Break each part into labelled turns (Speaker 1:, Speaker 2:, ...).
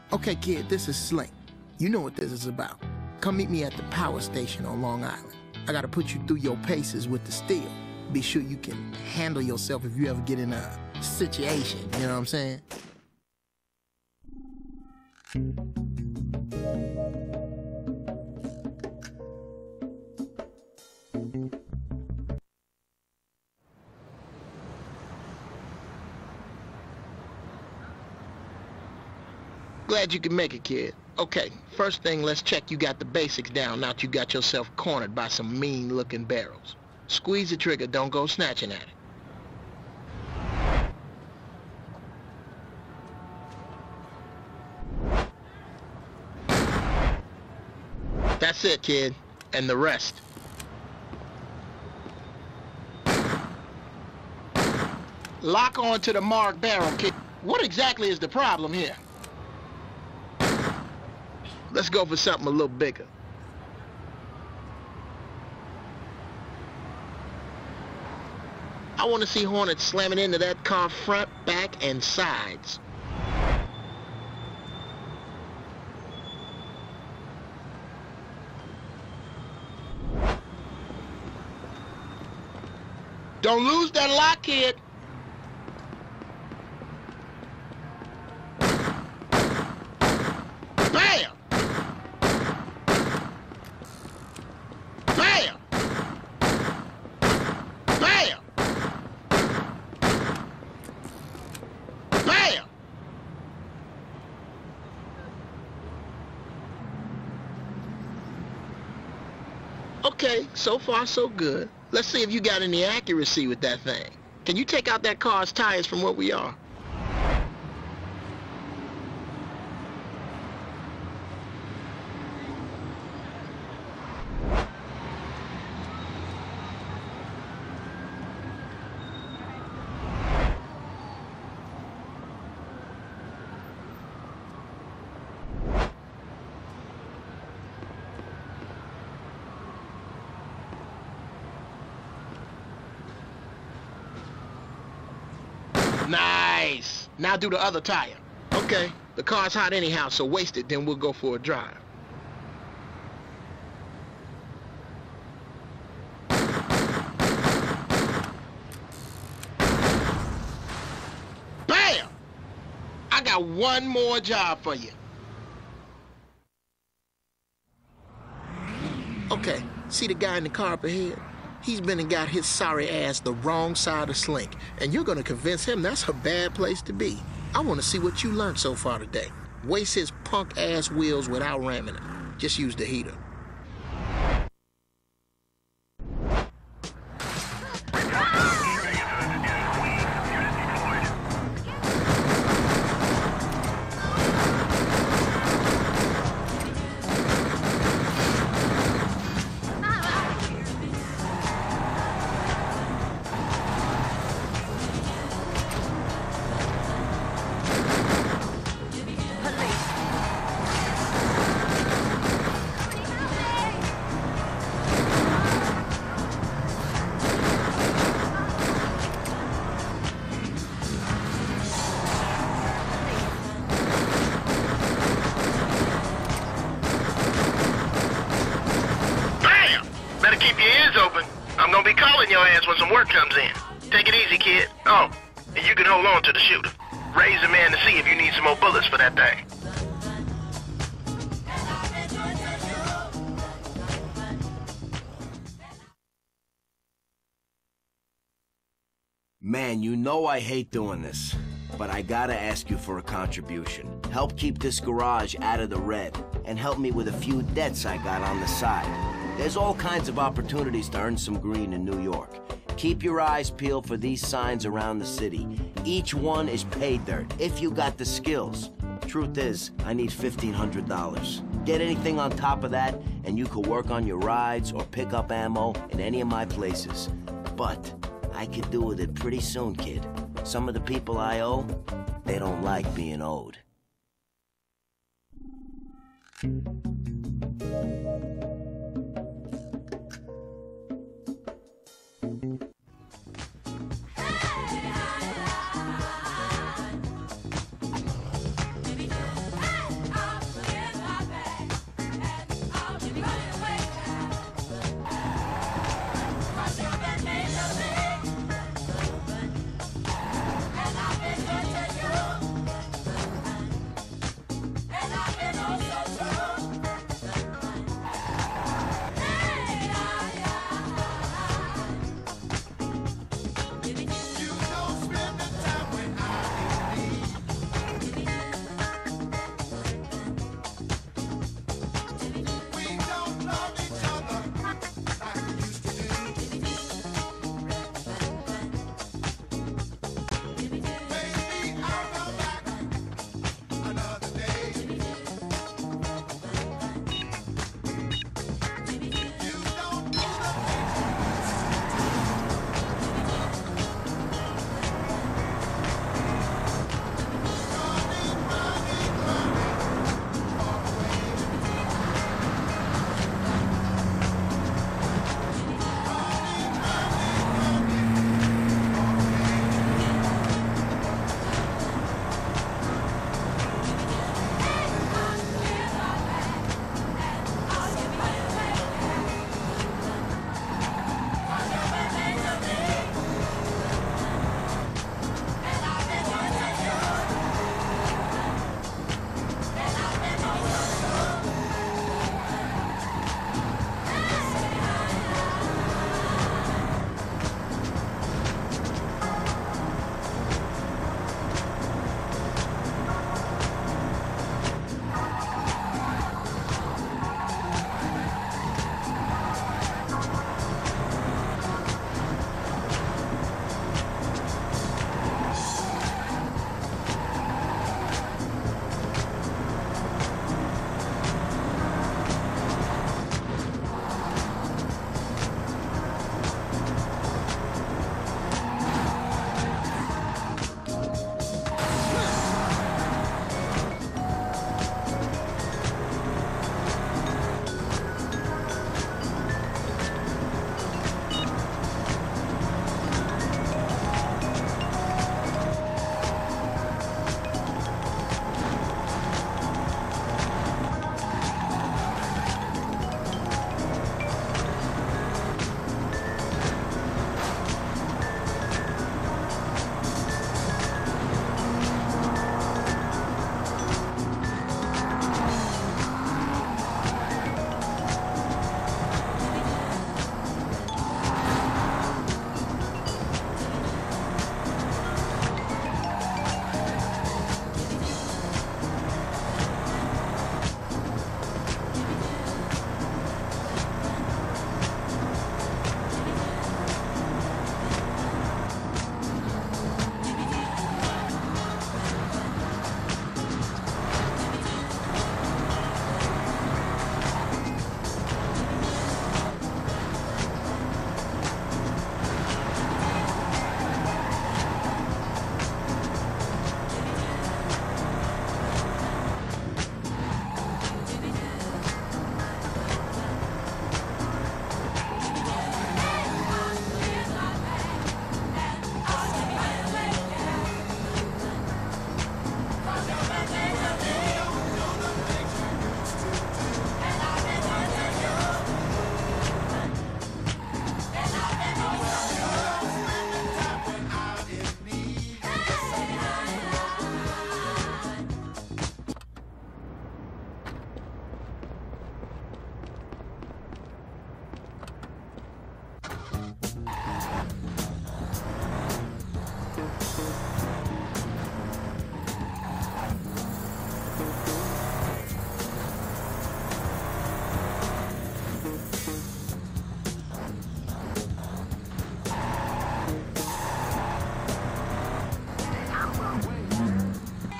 Speaker 1: Okay, kid, this is Slink. You know what this is about. Come meet me at the power station on Long Island. I gotta put you through your paces with the steel. Be sure you can handle yourself if you ever get in a situation, you know what I'm saying? Glad you can make it, kid. Okay, first thing, let's check you got the basics down now that you got yourself cornered by some mean-looking barrels. Squeeze the trigger, don't go snatching at it. That's it, kid. And the rest. Lock on to the marked barrel, kid. What exactly is the problem here? Let's go for something a little bigger. I want to see Hornet slamming into that car front, back, and sides. Don't lose that lock, kid. Bam! Bam! Bam! Bam! Okay, so far so good. Let's see if you got any accuracy with that thing. Can you take out that car's tires from where we are? Nice! Now do the other tire. Okay, the car's hot anyhow, so waste it, then we'll go for a drive. Bam! I got one more job for you. Okay, see the guy in the car up ahead? He's been and got his sorry ass the wrong side of Slink, and you're gonna convince him that's a bad place to be. I wanna see what you learned so far today. Waste his punk ass wheels without ramming them. Just use the heater.
Speaker 2: Keep your ears open. I'm gonna be calling your ass when some work comes in. Take it easy, kid. Oh, and you can hold on to the shooter. Raise the man to see if you need some more bullets for that thing.
Speaker 3: Man, you know I hate doing this, but I gotta ask you for a contribution. Help keep this garage out of the red, and help me with a few debts I got on the side. There's all kinds of opportunities to earn some green in New York. Keep your eyes peeled for these signs around the city. Each one is pay dirt, if you got the skills. Truth is, I need $1,500. Get anything on top of that, and you could work on your rides or pick up ammo in any of my places. But I could do with it pretty soon, kid. Some of the people I owe, they don't like being owed.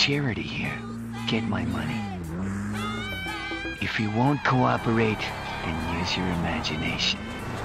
Speaker 4: charity here. Get my money. If you won't cooperate, then use your imagination.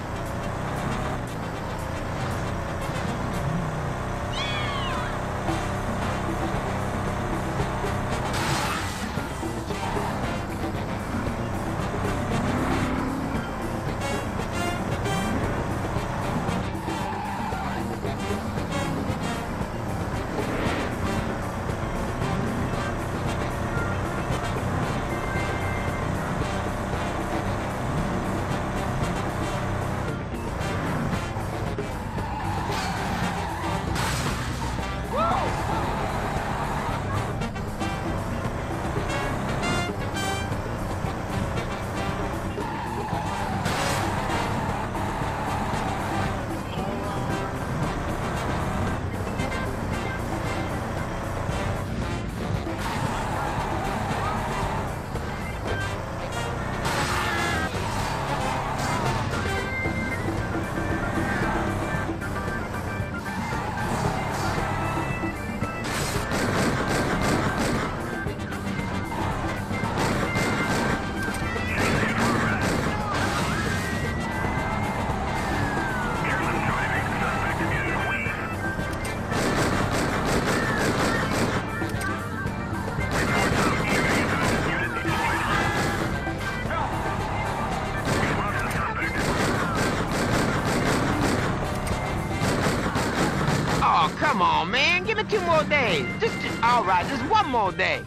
Speaker 5: Come on, man. Give me 2 more days. All right, just 1 more day.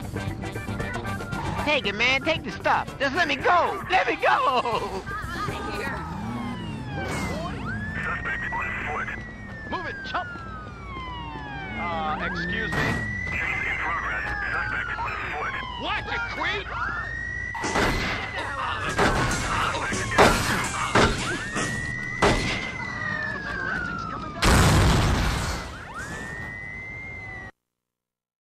Speaker 5: Take it, man. Take the stuff. Just let me go. Let me go.
Speaker 2: Suspect on foot.
Speaker 6: Move it, chump! Excuse me?
Speaker 2: Chase in progress. Suspect on foot.
Speaker 6: Watch it, Creed!